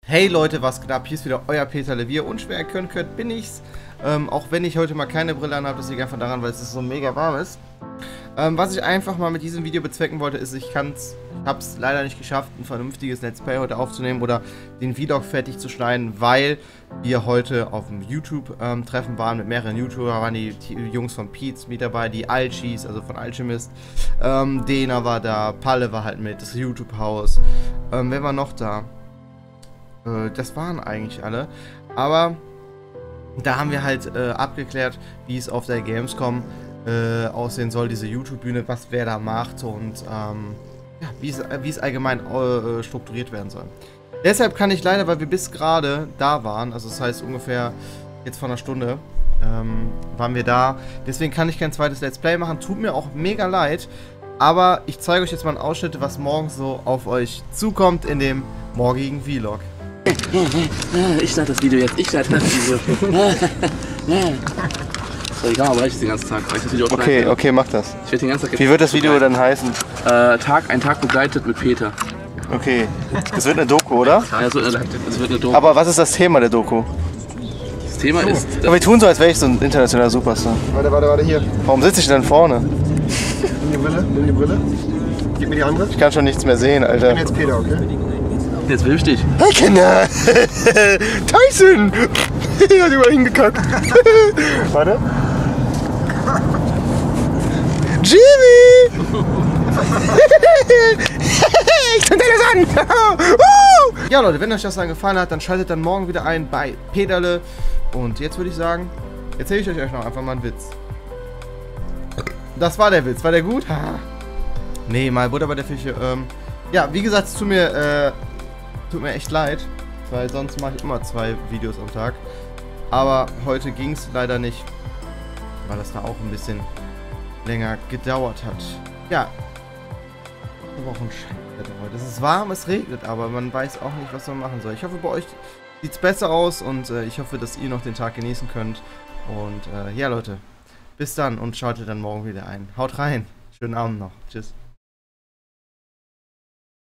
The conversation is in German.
Hey Leute, was geht ab? Hier ist wieder euer Peterle. Wie ihr unschwer erkennen könnt, bin ich's. Auch wenn ich heute mal keine Brille anhabe, das liegt einfach daran, weil es so mega warm ist. Was ich einfach mal mit diesem Video bezwecken wollte, ist, ich hab's leider nicht geschafft, ein vernünftiges Let's Play heute aufzunehmen oder den Vlog fertig zu schneiden, weil wir heute auf dem YouTube-Treffen waren mit mehreren YouTuber, waren die Jungs von Pete's mit dabei, die Alchis, also von Alchemist, Dena war da, Palle war halt mit, das YouTube-Haus, wer war noch da? Das waren eigentlich alle, aber da haben wir halt abgeklärt, wie es auf der Gamescom aussehen soll, diese YouTube-Bühne, was wer da macht und ja, wie es allgemein strukturiert werden soll. Deshalb kann ich leider, weil wir bis gerade da waren, also das heißt ungefähr jetzt vor einer Stunde, waren wir da, deswegen kann ich kein zweites Let's Play machen, tut mir auch mega leid, aber ich zeige euch jetzt mal einen Ausschnitt, was morgen so auf euch zukommt in dem morgigen Vlog. Ich starte das Video jetzt, So, die Kamera reicht den ganzen Tag. Okay, mach das. Ich werde den ganzen Tag. Wie wird das Video dann heißen? Ein Tag begleitet mit Peter. Okay. Es wird eine Doku, oder? Ja, es wird eine Doku. Aber was ist das Thema der Doku? Das Thema ist... Aber wir tun so, als wäre ich so ein internationaler Superstar. Warte, hier. Warum sitze ich denn vorne? Nimm die Brille. Gib mir die andere. Ich kann schon nichts mehr sehen, Alter. Ich bin jetzt Peter, okay? Jetzt will ich dich. Hey Kinder! Tyson! Ich hab überall hingekackt. Warte. Jimmy! Ich könnte das an! Ja Leute, wenn euch das dann gefallen hat, dann schaltet dann morgen wieder ein bei Peterle. Und jetzt würde ich sagen, erzähle ich euch noch einfach mal einen Witz. Das war der Witz. War der gut? Nee, mal Butter bei der Fische. Ja, wie gesagt, es tut mir echt leid, weil sonst mache ich immer 2 Videos am Tag. Aber heute ging es leider nicht, weil das da auch ein bisschen länger gedauert hat. Ja, aber auch ein Scheißwetter heute. Es ist warm, es regnet, aber man weiß auch nicht, was man machen soll. Ich hoffe, bei euch sieht es besser aus und ich hoffe, dass ihr noch den Tag genießen könnt. Und ja Leute, bis dann und schaltet dann morgen wieder ein. Haut rein, schönen Abend noch. Tschüss.